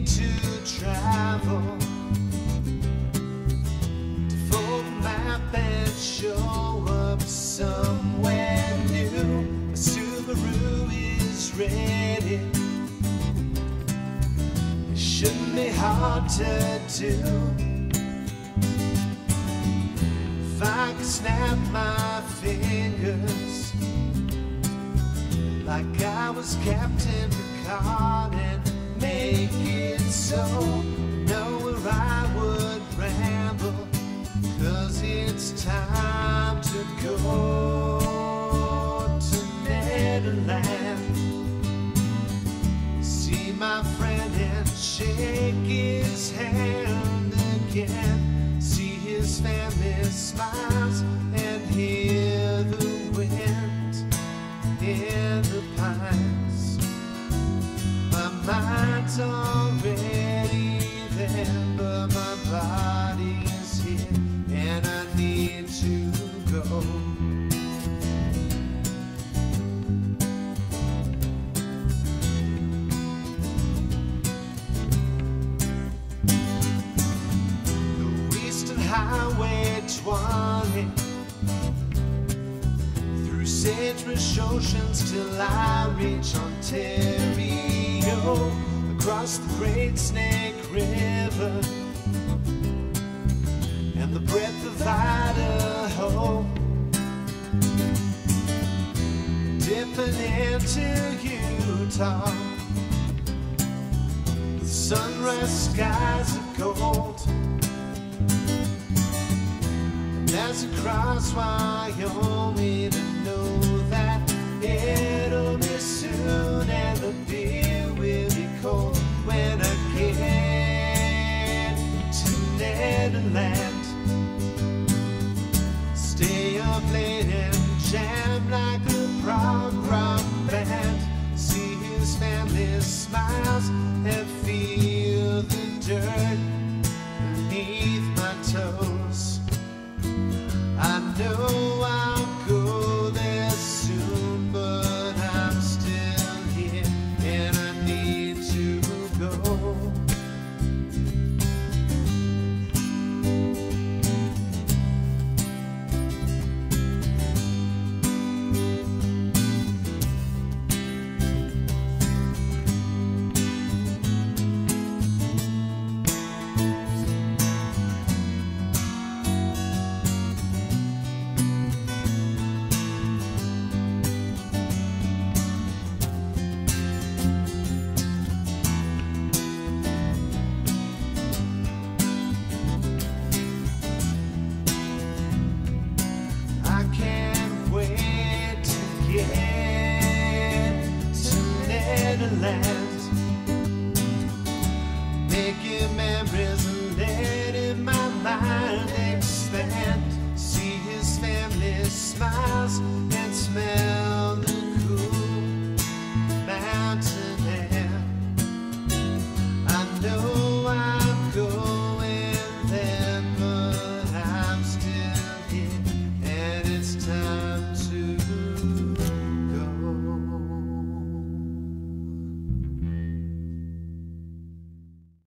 to travel, to fold the map and show up somewhere new. My Subaru is ready. It shouldn't be hard to do. If I could snap my fingers like I was Captain Picard and make it so, know where I would ramble, 'cause it's time to go to Nederland. See my friend and shake his hand again. See his family smiles and hear the wind in the pines. My mind's already there, but my body is here, and I need to go. The Eastern Highway 20, through sagebrush oceans till I reach Ontario, across the Great Snake River and the breadth of Idaho, dipping into Utah. The sunrise skies of gold, and as I cross Wyoming, I know that it'll be soon and the beer will be cold when I get to Nederland. Stay up late and jam like a prog rock band. See his family smiles